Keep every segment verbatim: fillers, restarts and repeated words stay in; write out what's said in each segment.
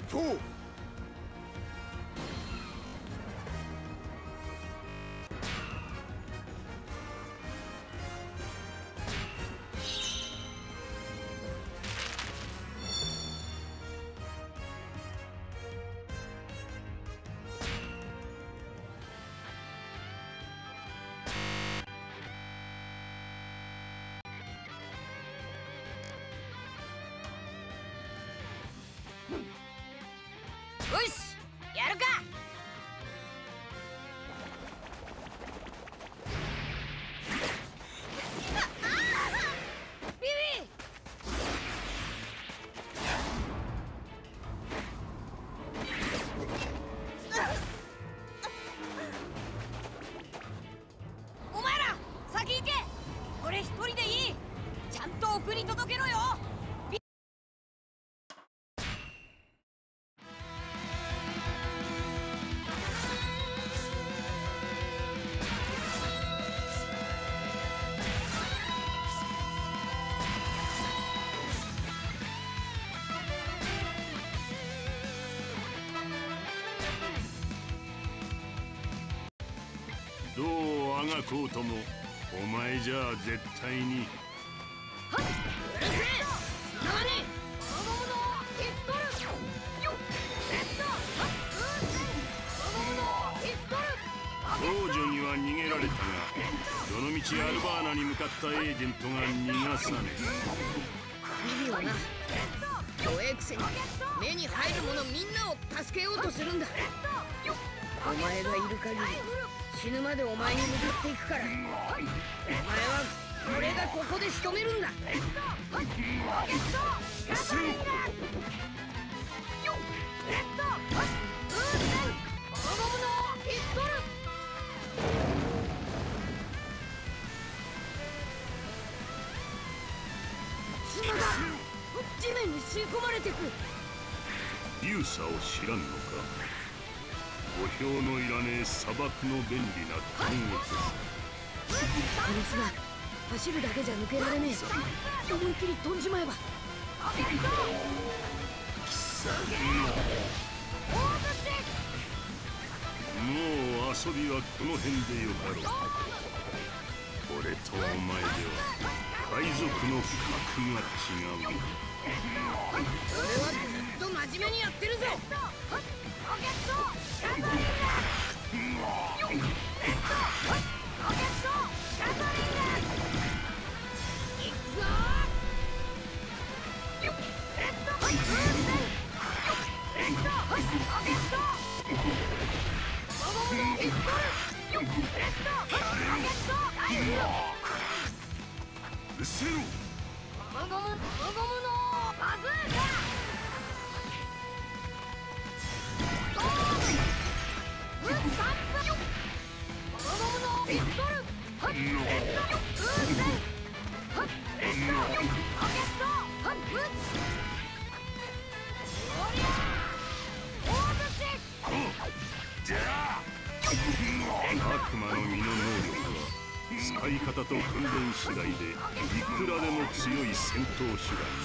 フォー。 よし、やるか。ビビお前ら先行け。俺一人でいい。ちゃんと送り届けろよ。 どうあがこうともお前じゃあ絶対に。 はっ、うるせえ。なに子供のピストルよっレッドはっうるせえ子供のピストル。 少女には逃げられたがどのみちアルバーナに向かったエージェントが逃がさねビビはな弱えくせに目に入る者みんなを助けようとするんだ。お前がいる限り死ぬまでお前に向かっていくから。お前は俺がここで仕留めるんだ。 砂が地面に吸い込まれてく。 え。勇者を知らんのか。墓標のいらねえ砂漠の便利な単語です。 こいつが走るだけじゃ抜けられねえ。思いっきり飛んじまえば。 もう遊びはこの辺でよかろう。俺とお前では海賊の格が違う。 俺はずっと真面目にやってるぞ。 うせろ。 ゴムゴムゴムゴムのバズーカ。 悪魔の実の能力は使い方と訓練次第でいくらでも強い戦闘手段。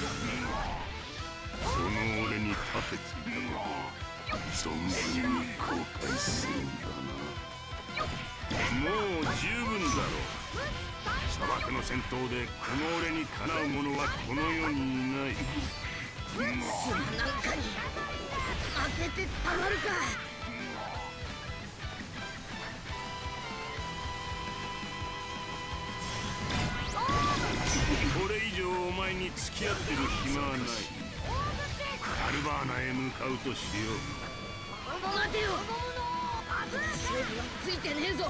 この俺に立てついたこと存分に後悔するんだな。もう十分だろう。砂漠の戦闘でこの俺にかなう者はこの世にいない。 砂なんかに当ててたまるか。 これ以上お前に付き合ってる暇はない。アルバーナへ向かうとしよう。 待てよ、勝負はついてねえぞ。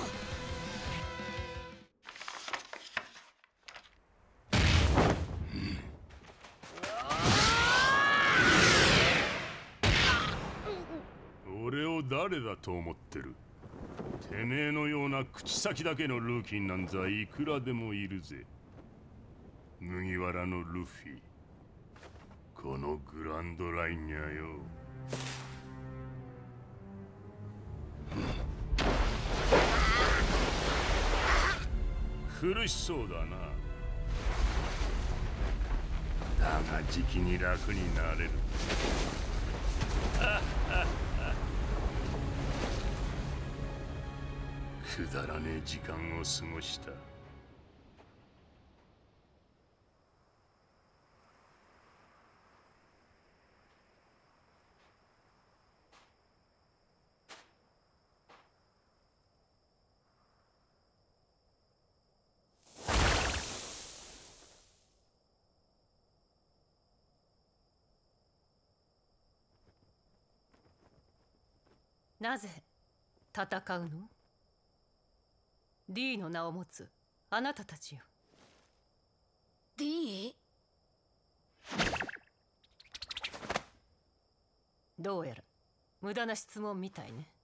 俺を誰だと思ってる。てめえのような口先だけのルーキーなんざいくらでもいるぜ。麦わらのルフィ、このグランドラインにゃよ。苦しそうだな。だがじきに楽になれる。あくだらねえ時間を過ごした。 なぜ戦うの？ D の名を持つあなたたちよ。 D？ どうやら無駄な質問みたいね。